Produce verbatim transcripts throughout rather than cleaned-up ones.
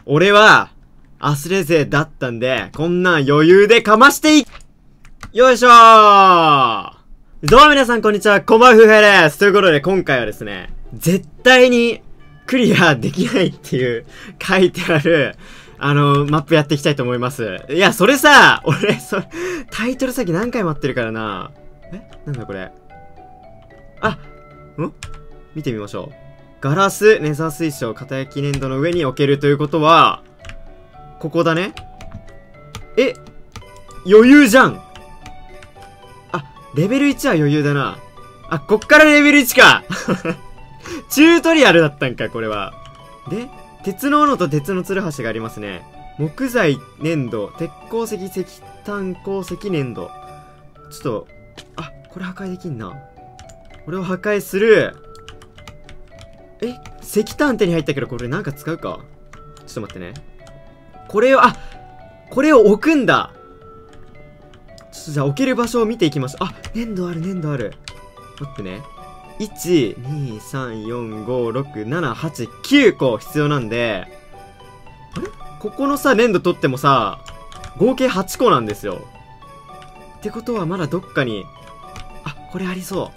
俺は、アスレ勢だったんで、こんなん余裕でかましていよいしょー。どうも皆さんこんにちは、こんばんは、ふうへいです。ということで今回はですね、絶対にクリアできないっていう書いてある、あの、マップやっていきたいと思います。いや、それさ、俺、それ、タイトル先何回待ってるからな。えなんだこれ。あ、ん見てみましょう。ガラス、ネザー水晶、片焼き粘土の上に置けるということは、ここだね。え余裕じゃん。あ、レベルいちは余裕だな。あ、こっからレベルいちかチュートリアルだったんか、これは。で、鉄の斧と鉄のツルハシがありますね。木材、粘土、鉄鉱石、石炭鉱石、粘土。ちょっと、あ、これ破壊できんな。これを破壊する。え石炭手に入ったけど、これなんか使うか。ちょっと待ってね。これを、あこれを置くんだ。ちょっとじゃあ置ける場所を見ていきましょう。あ、粘土ある、粘土ある。待ってね。いち、に、さん、よん、ご、ろく、なな、はち、きゅうこ必要なんで、あれここのさ、粘土取ってもさ、合計はちこなんですよ。ってことはまだどっかに、あ、これありそう。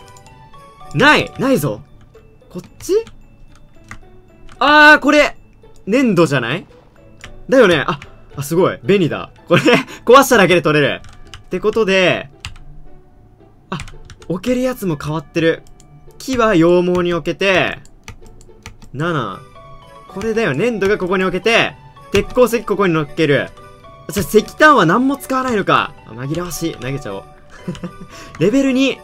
ないないぞこっちあー、これ粘土じゃないだよね。あ、あ、すごい。便利だ。これ、壊しただけで取れる。ってことで、あ、置けるやつも変わってる。木は羊毛に置けて、なな。これだよ。粘土がここに置けて、鉄鉱石ここに乗っける。じゃ、石炭は何も使わないのか。あ、紛らわしい。投げちゃおう。レベルに。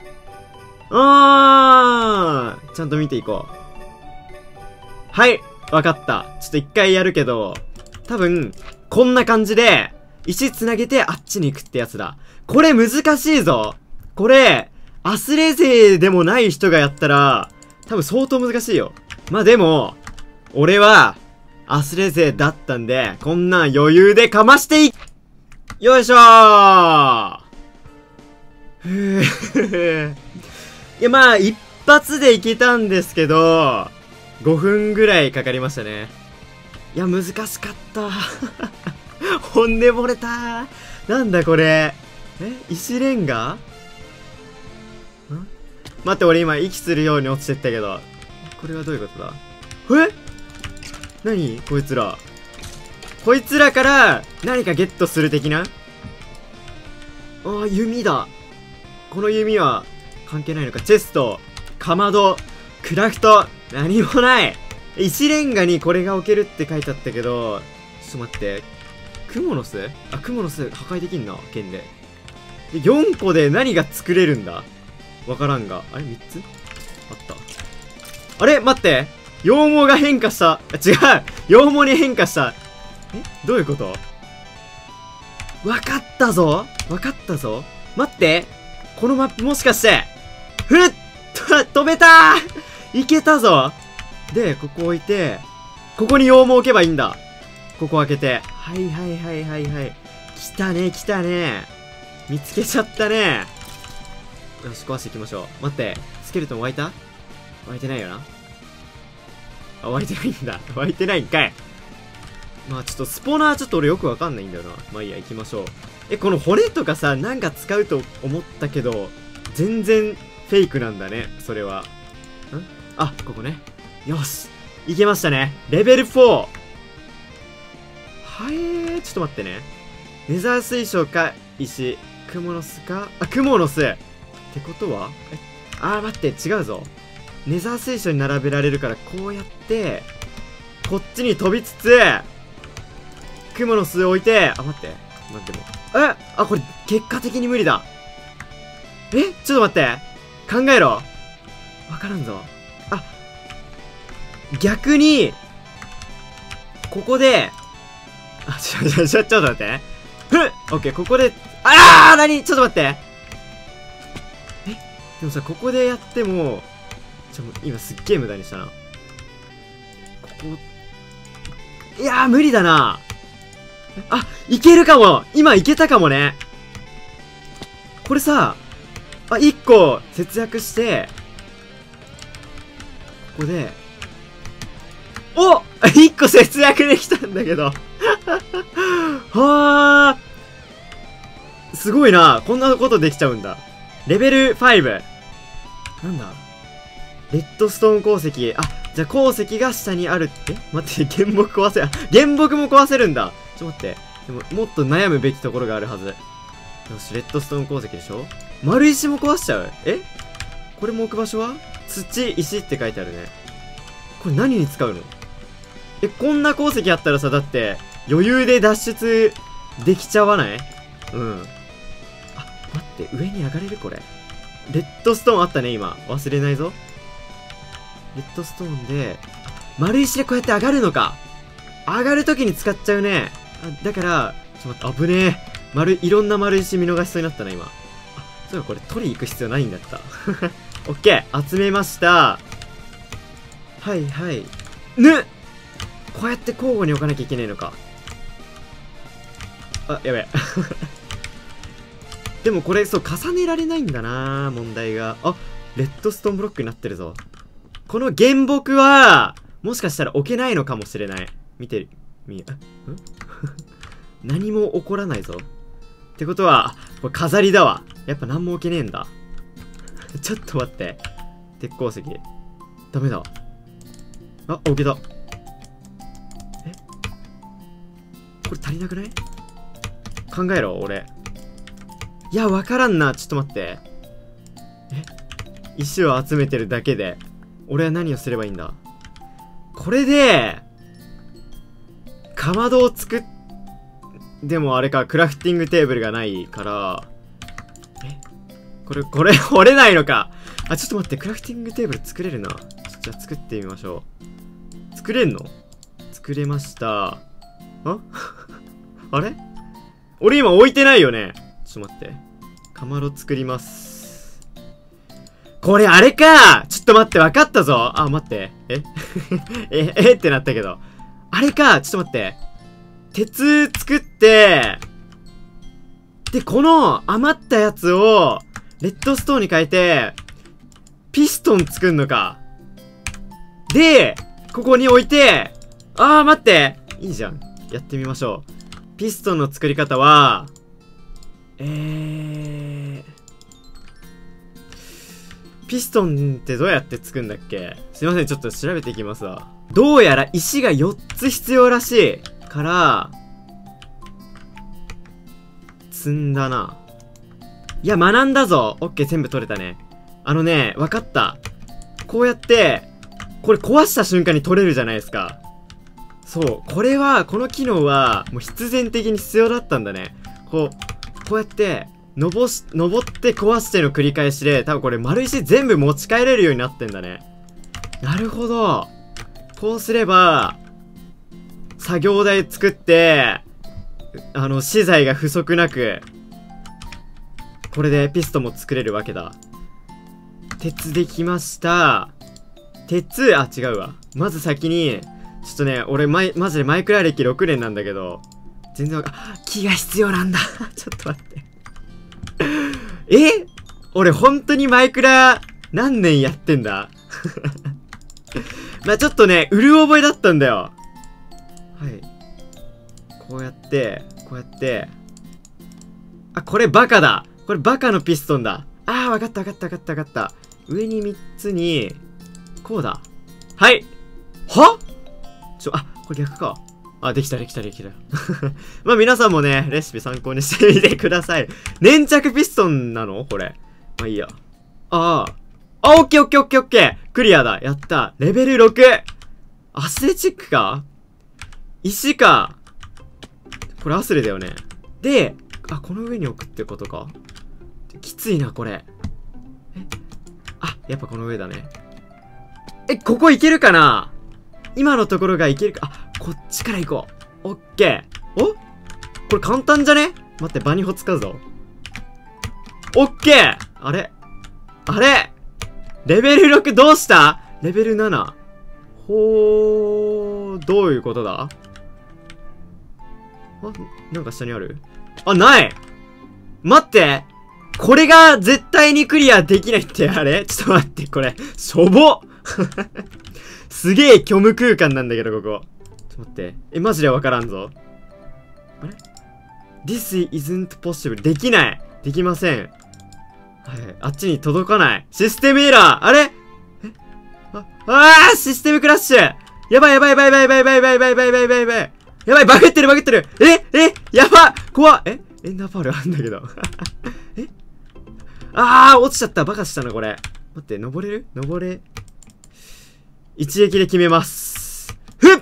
あー、ちゃんと見ていこう。はい、わかった。ちょっと一回やるけど、多分、こんな感じで、石つなげてあっちに行くってやつだ。これ難しいぞ。これ、アスレ勢でもない人がやったら、多分相当難しいよ。まあでも、俺は、アスレ勢だったんで、こんなん余裕でかましていよいしょーふぅいやまあ、一発でいけたんですけど、ごふんぐらいかかりましたね。いや、難しかった。本音漏れた。なんだこれ。え石レンガん待って、俺今息するように落ちてったけど。これはどういうことだえ何こいつら。こいつらから何かゲットする的なああ、弓だ。この弓は関係ないのか。チェスト、かまど、クラフト、何もない。石レンガにこれが置けるって書いてあったけど、ちょっと待って。クモの巣あ、クモの巣破壊できんな、剣で。で、よんこで何が作れるんだわからんが。あれ ?みっ つあった。あれ待って。羊毛が変化した。あ、違う羊毛に変化した。えどういうことわかったぞわかったぞ待って。このマップもしかして、ふっと、飛べたーいけたぞで、ここ置いて、ここに羊毛置けばいいんだ。ここ開けて。はいはいはいはいはい。来たね来たね。見つけちゃったね。よし、壊していきましょう。待って。スケルトン湧いた湧いてないよな。あ、湧いてないんだ。湧いてないんかい。まあちょっとスポナーちょっと俺よくわかんないんだよな。まあいいや、行きましょう。え、この骨とかさ、なんか使うと思ったけど、全然フェイクなんだね。それは。んあ、ここね。よし。いけましたね。レベルフォー。はえー、ちょっと待ってね。ネザー水晶か、石。クモの巣かあ、クモの巣ってことはえ、あー待って、違うぞ。ネザー水晶に並べられるから、こうやって、こっちに飛びつつ、クモの巣を置いて、あ、待って。待っても。えあ、これ、結果的に無理だ。えちょっと待って。考えろ。わからんぞ。あ、逆に、ここで、あ、ちょ、ちょ、ちょ、ちょっと待って。ふっオッケー、ここで、あーなにちょっと待って。えでもさ、ここでやっても、ちょ、今すっげー無駄にしたな。ここ、いやー、無理だな。あ、いけるかも今いけたかもね。これさ、あ、いっこ節約して、ここで、おいっこ節約できたんだけど。はあ。すごいな。こんなことできちゃうんだ。レベルご。なんだレッドストーン鉱石。あ、じゃあ鉱石が下にあるって。待って、原木壊せ、あ、原木も壊せるんだ。ちょっと待って。でも、もっと悩むべきところがあるはず。よし、レッドストーン鉱石でしょ。丸石も壊しちゃう。えこれも置く場所は土、石って書いてあるね。これ何に使うの？え、こんな鉱石あったらさ、だって、余裕で脱出できちゃわない？うん。あ、待って、上に上がれるこれ。レッドストーンあったね、今。忘れないぞ。レッドストーンで、丸石でこうやって上がるのか。上がるときに使っちゃうね。あ、だから、ちょっと待って、危ねえ。丸、いろんな丸石見逃しそうになったな、今。あ、そういえばこれ取り行く必要ないんだった。オッケー、集めました。はいはい。ぬこうやって交互に置かなきゃいけねえのか。あ、やべえ。でもこれ、そう、重ねられないんだな問題が。あ、レッドストーンブロックになってるぞ。この原木は、もしかしたら置けないのかもしれない。見て、み、ん何も起こらないぞ。ってことは、これ飾りだわ。やっぱ何も置けねえんだ。ちょっと待って。鉄鉱石。ダメだ。あ、置けた。えこれ足りなくない？考えろ、俺。いや、わからんな。ちょっと待って。え石を集めてるだけで、俺は何をすればいいんだ？これで、かまどを作っ、でもあれか、クラフティングテーブルがないから、えこれ、これ、掘れないのか。あ、ちょっと待って、クラフティングテーブル作れるな。じゃあ作ってみましょう。作れんの？作れました。ああれ俺今置いてないよね。ちょっと待って。かまど作ります。これあれか！ちょっと待って、わかったぞ。あ、待って。ええ、えってなったけど。あれか！ちょっと待って。鉄作って、で、この余ったやつを、レッドストーンに変えて、ピストン作んのか。で、ここに置いて、あー待って！いいじゃん。やってみましょう。ピストンの作り方は、えー、ピストンってどうやって作るんだっけ？すいません、ちょっと調べていきますわ。どうやら石がよっつ必要らしいから、積んだな。いや、学んだぞ。オッケー、全部取れたね。あのね、わかった。こうやって、これ壊した瞬間に取れるじゃないですか。そう。これは、この機能は、もう必然的に必要だったんだね。こう、こうやって、登し、登って壊しての繰り返しで、多分これ丸石全部持ち帰れるようになってんだね。なるほど。こうすれば、作業台作って、あの、資材が不足なく、これでピストンも作れるわけだ。鉄できました。鉄、あ、違うわ。まず先に、ちょっとね、俺、マイ、マジでマイクラ歴ろくねんなんだけど、全然わか、あ、木が必要なんだ。ちょっと待って。え俺、本当にマイクラ、何年やってんだまあちょっとね、うる覚えだったんだよ。はい。こうやって、こうやって。あ、これバカだ。これバカのピストンだ。あー、わかったわかったわかったわかった。上にみっつに、こうだ。はい。はちょ、あ、これ逆か。あ、できたできたできた。まあ皆さんもね、レシピ参考にしてみてください。粘着ピストンなのこれ。まあいいや。ああ。あ、オッケーオッケーオッケーオッケー。クリアだ。やった。レベルろく。アスレチックか？石か。これアスレだよね。で、あ、この上に置くってことか。きついな、これ。えあ、やっぱこの上だね。え、ここ行けるかな？今のところが行けるか。あ、こっちから行こう。オッケー。おこれ簡単じゃね？待って、バニホ使うぞ。オッケー！あれあれレベルろくどうした？レベルなな。ほー、どういうことだ？あ、なんか下にある？あ、ない待ってこれが絶対にクリアできないってあれ？ちょっと待って、これ、しょぼすげえ虚無空間なんだけど、ここ。 っと待って。え、マジでわからんぞ。あれ ?This isn't possible. できない。できません。はい。あっちに届かない。システムエラー。あれえあ、あーシステムクラッシュ。やばいやばいやばいやばいやばいやばいやばいやばいやばいやばいやばい。やばい、バグってるバグってる。ええやば怖っ。えエンダーパールあんだけど。えあー落ちちゃった。バカしたな、これ。待って、登れる登れ。一撃で決めます。ふっ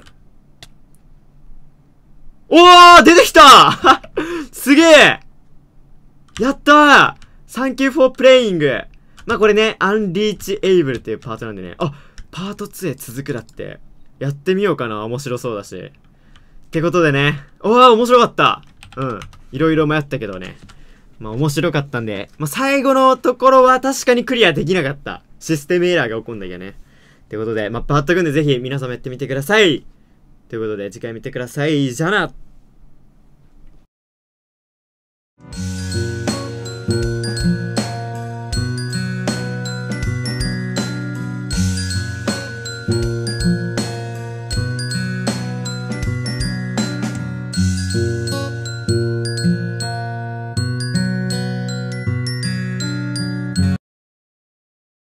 おー出てきたすげえやったー !Thank you for playing! まあこれね、unreachable っていうパートなんでね。あパートツーへ続くだって。やってみようかな。面白そうだし。ってことでね。おー面白かったうん。いろいろ迷ったけどね。まあ面白かったんで。まあ最後のところは確かにクリアできなかった。システムエラーが起こんだけどね。ってことで、まあバット組んでぜひ皆さんもやってみてください。ということで次回見てください。じゃあな。you